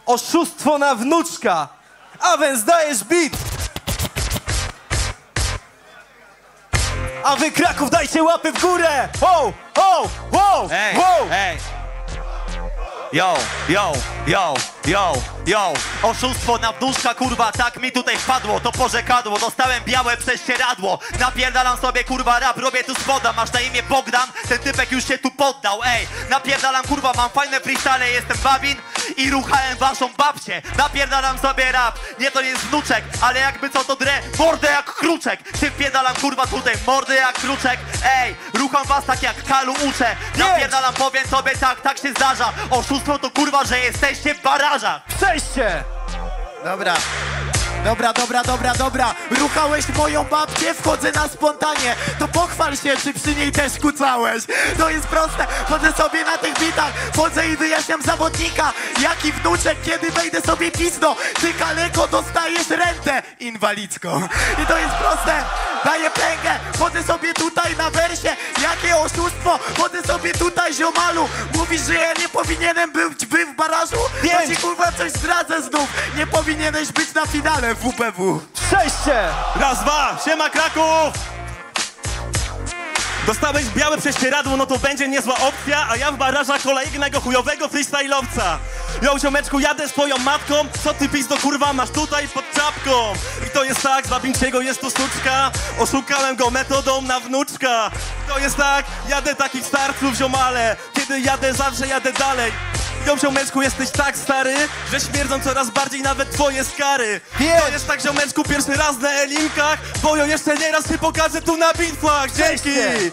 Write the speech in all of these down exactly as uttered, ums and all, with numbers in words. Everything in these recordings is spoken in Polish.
Oszustwo na wnuczka. A więc dajesz beat. A wy Kraków dajcie łapy w górę. Ho, ho, ho, Ej, ho. ej. Yo, yo, yo, yo, yo. Oszustwo na wnuczka, kurwa, tak mi tutaj wpadło. To porzekadło, dostałem białe prześcieradło. Napierdalam sobie, kurwa, rap, robię tu spoda. Masz na imię Bogdan, ten typek już się tu poddał. Ej, napierdalam, kurwa, mam fajne freestyle, jestem Babin i ruchałem waszą babcię. Napierdalam sobie rap, nie to jest wnuczek, ale jakby co to drę, mordę jak kruczek. Ty wpierdalam, kurwa, tutaj mordę jak kruczek. Ej, rucham was tak jak Kalu uczę. Napierdalam, powiem sobie tak, tak się zdarza. Oszustwo to, kurwa, że jesteście w barażach. Przejście. Dobra. Dobra, dobra, dobra, dobra. Ruchałeś moją babcię, wchodzę na spontanie. To pochwal się, czy przy niej też kucałeś. To jest proste, chodzę sobie na tych bitach. Wchodzę i wyjaśniam zawodnika. Jaki wnuczek, kiedy wejdę sobie pizdo. Ty, kaleko, dostajesz rentę inwalidzką. I to jest proste, daję pęgę. Wchodzę sobie tutaj na wersie. Jakie oszustwo, wchodzę sobie tutaj, ziomalu. Mówisz, że ja nie powinienem być by w barażu? To ci, kurwa, coś zdradzę znów. Nie powinieneś być na finale W P W. Przejście. Raz, dwa, siema Kraków! Dostałeś białe prześcieradło, no to będzie niezła opcja, a ja w barażach kolejnego chujowego freestyle'owca. Yo, ziomeczku, jadę z twoją matką, co ty pizdo kurwa masz tutaj pod czapką? I to jest tak, z Babińskiego jest to sztuczka, oszukałem go metodą na wnuczka. I to jest tak, jadę takich starców, ziomale, kiedy jadę zawsze jadę dalej. Yo, ziomeczku, jesteś tak stary, że śmierdzą coraz bardziej nawet twoje skary. Pięć. To jest tak, ziomeczku, pierwszy raz na elinkach, bo jo jeszcze nieraz się pokażę tu na bitwach. Dzięki!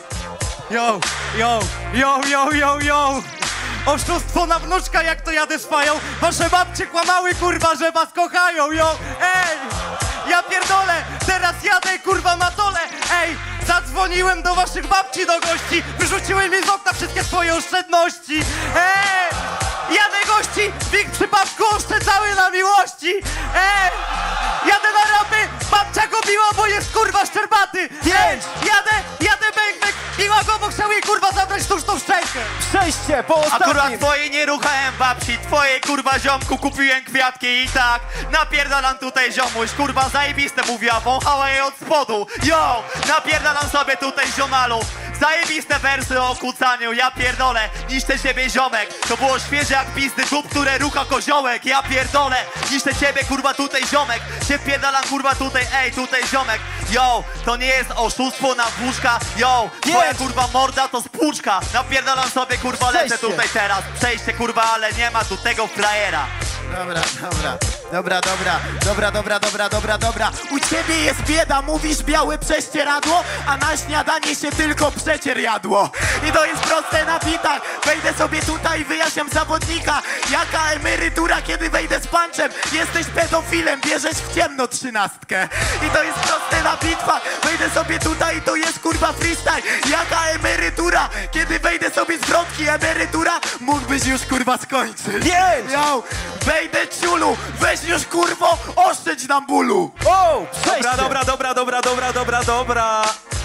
Yo, yo, yo, yo, yo, yo. Oszustwo na wnuczka, jak to jadę szwają. Wasze babcie kłamały, kurwa, że was kochają, yo. Ej, ja pierdolę, teraz jadę, kurwa, na dole. Ej, zadzwoniłem do waszych babci do gości. Wyrzuciły mi z okna wszystkie swoje oszczędności. Ej, jadę gości, w ich przypadku oszczędzały na miłości. Ej, jadę na rapy, babcia go biła, bo jest, kurwa, szczerbaty. Ej, jadę, jadę bębek, biła go, bo chciał jej, kurwa, zabrać sztuczną szczękę. Przejście po A kurwa, ostatnim. twojej nie ruchałem babci, twojej, kurwa, ziomku kupiłem kwiatki i tak napierdalam tutaj ziomuś, kurwa, zajebiste mówiła, wąchała jej od spodu. Yo, napierdalam sobie tutaj ziomalu. Zajebiste wersy o kucaniu, ja pierdolę, niszczę ciebie ziomek. To było świeże jak pizdy dup, które rucha koziołek. Ja pierdolę, niszczę ciebie, kurwa, tutaj ziomek. Się wpierdalam, kurwa, tutaj, ej, tutaj ziomek. Yo, to nie jest oszustwo na włóczka. Yo, twoja, kurwa, morda to spłuczka. Napierdalam sobie, kurwa, lecę Przejście. tutaj teraz. Przejście, kurwa, ale nie ma tu tego frajera. Dobra, dobra, dobra, dobra, dobra, dobra, dobra, dobra, dobra. U ciebie jest bieda, mówisz białe prześcieradło, a na śniadanie się tylko przecier jadło. I to jest proste na bitach. Wejdę sobie tutaj, wyjaśniam zawodnika. Jaka emerytura, kiedy wejdę z punczem? Jesteś pedofilem, bierzesz w ciemno trzynastkę. I to jest proste na bitwach. Wejdę sobie tutaj, to jest, kurwa, freestyle. Jaka emerytura, kiedy wejdę sobie z wrotki? Emerytura, mógłbyś już, kurwa, skończyć. Pięć. Yo, wejdę ciulu, weź już, kurwo, oszczędź nam bólu. O, przejście. Dobra, dobra, dobra, dobra, dobra, dobra, dobra.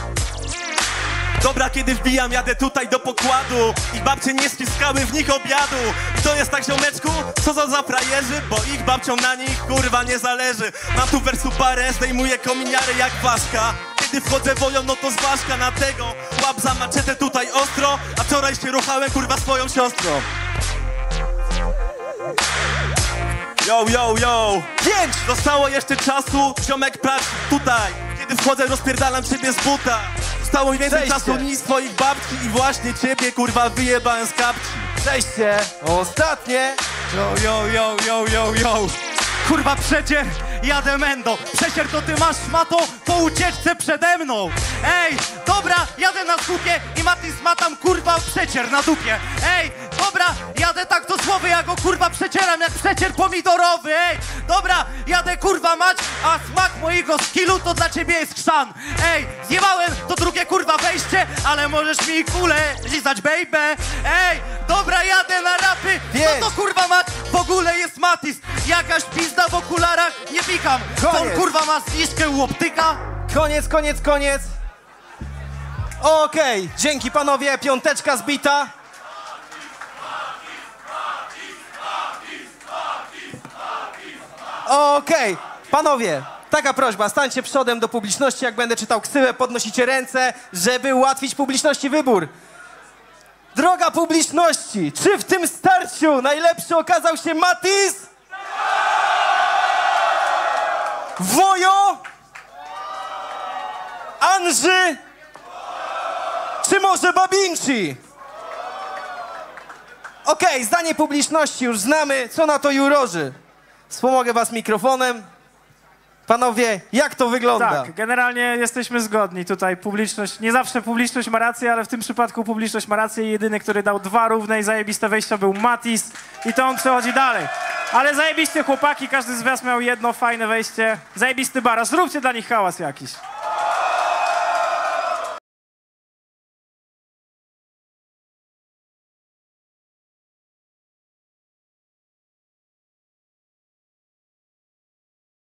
Dobra, kiedy wbijam, jadę tutaj do pokładu i babcie nie ściskały w nich obiadu. I to jest tak, ziomeczku, co za za frajerzy, bo ich babciom na nich, kurwa, nie zależy. Mam tu wersu parę, zdejmuję kominiarę jak ważka. Kiedy wchodzę woją, no to zważka na tego. Łap za maczetę tutaj ostro, a wczoraj się ruchałem, kurwa, swoją siostrą. Yo, yo, yo. Pięć! Zostało jeszcze czasu, ziomek, patrz tutaj. Kiedy wchodzę, rozpierdalam ciebie z buta. Zostało mi więcej Przejście. czasu niż twoich babci i właśnie ciebie, kurwa, wyjebałem z kapci. Przejście. Ostatnie. Yo, yo, yo, yo, yo, yo. Kurwa, przecier, jadę mendo. Przecier to ty masz, szmato, po ucieczce przede mną. Ej, dobra, jadę na skupie i Matys ma tam, kurwa, przecier na dupie. Ej, dobra, jadę tak do słowy, ja go, kurwa, przecieram jak przecier pomidorowy. Ej, dobra, jadę, kurwa, mać, a smak mojego skillu to dla ciebie jest chrzan. Ej, zjebałem to drugie, kurwa, wejście, ale możesz mi kulę lizać, baby. Ej, dobra, jadę na rapy, co to, kurwa, mać, w ogóle jest Matys. Jakaś pizda w okularach, nie pikam. To on, kurwa, ma zniżkę u optyka. Koniec, koniec, koniec. Okej, dzięki panowie, piąteczka zbita. Okej, panowie, taka prośba, stańcie przodem do publiczności, jak będę czytał ksywę, podnosicie ręce, żeby ułatwić publiczności wybór. Droga publiczności, czy w tym starciu najlepszy okazał się Matis? Wojo? Anży? Czy może Babinci? Okej, zdanie publiczności już znamy, co na to jurorzy. Wspomogę was mikrofonem. Panowie, jak to wygląda? Tak, generalnie jesteśmy zgodni tutaj. Publiczność, nie zawsze publiczność ma rację, ale w tym przypadku publiczność ma rację. Jedyny, który dał dwa równe i zajebiste wejścia, był Matis i to on przechodzi dalej. Ale zajebiście chłopaki, każdy z was miał jedno fajne wejście. Zajebisty baraz, zróbcie dla nich hałas jakiś.